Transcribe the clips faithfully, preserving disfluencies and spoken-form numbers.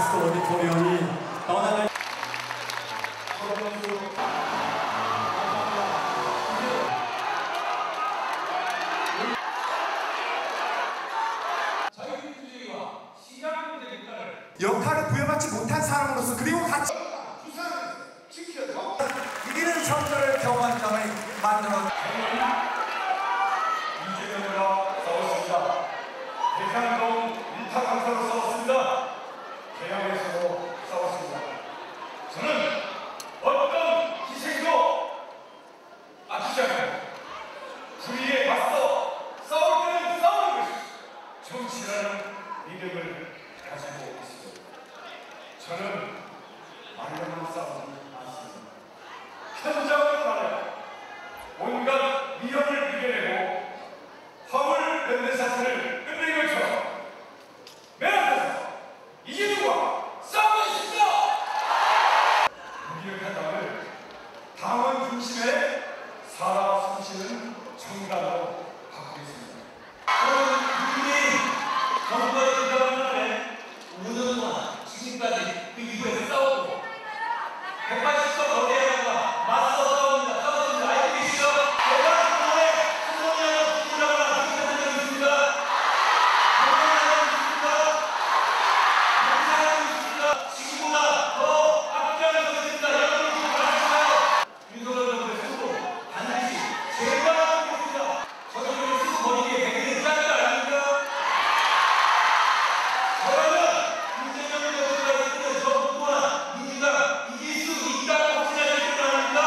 텍스트 오디토리움이 떠나는 역할을 부여받지 못한 사람으로서 그리고 같이 이기는 선거를 경험한 점을 만들어 이재명과 싸웠습니다. 대장동 일타 강사로 싸웠습니다. 개항에서도 싸웠습니다. 저는 어떤 희생도 아끼지 않고 불의에 맞서 싸울 때는 싸우는 것이 정치라는 믿음을 가지고 있습니다. 저는 말로만 싸우지 않습니다. 현장으로 가려 온갖 위험을 이겨내고 화물 연대 사태를 끝낸 것처럼 맨 앞에서 이재명과 싸우고 있습니다. 무기력한 당을 당원 중심의 살아 숨쉬는 정당으로 바꾸겠습니다. 저는 국민이 정부가 들어가는 날에 오 년 동안 지금까지 그 이후에 싸웠고 백팔십 도 거대하다가 맞서 싸웁니다. 싸웠습니다. 알고 계시죠? 제가 그동안에 한번이라도 죽으라거나 죽였던 적이 있습니다. 한번이라도 있습니다. 영상하고 있습니다. 지금보다 더 앞장을 서겠습니다. 여러분 지금 말씀하세요. 윤석열 정부의 승부 반드시 제가 하겠습니다. 저들을 쓰고 버리기에 백일은 짠 거 아닙니까? 저라면 이재명 대표가 이끄는 정부 또한 민주당 이길 수 있다고 확신하지 않습니까?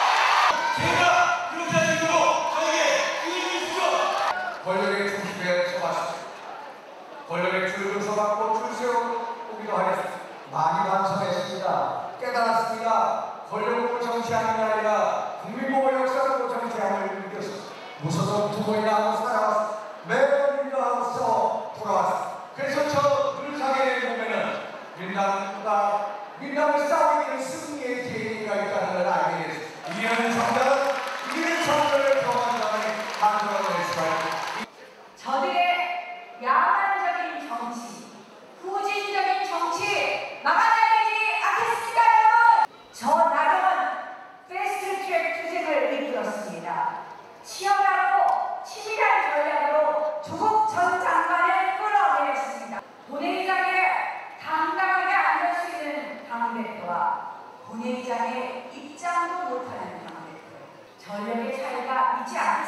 제가 그렇게 하는 대로 저에게 기회를 주십시오. 권력의 중심에 서가십시오. 권력의 줄을 서갖고 줄 세우기도 하겠습니다. 많이 완성했습니다. 깨달았습니다. 권력으로 정치하는 게 아니라 국민보호 역사로 정치함을 느꼈습니다. 무소속 두 번이나 하고 살아왔습니다. 매번 민주하고서 돌아왔습니다. 그래서 저 늘 사계를 보면은 민당보다 민당을 싸우기는 승리의 계기가 있다는 걸 알게 됐습니다. 이기는 정당은 이기는 정당을 경험한다면 만들어낼 수가 있습니다. 저들의 야만적인 정치, 후진적인 정치 막아내야 되지 않겠습니까, 여러분? 저 나경원 패스트트랙 투쟁을 이끌었습니다. 치열하고 치밀한 전략으로 조국 전 장관을 끌어내렸습니다. 본회의장에 당당하게 앉을 수 있는 당대표와 본회의장에 입장도 못하는 당대표, 전력의 차이가 있지 않습니다.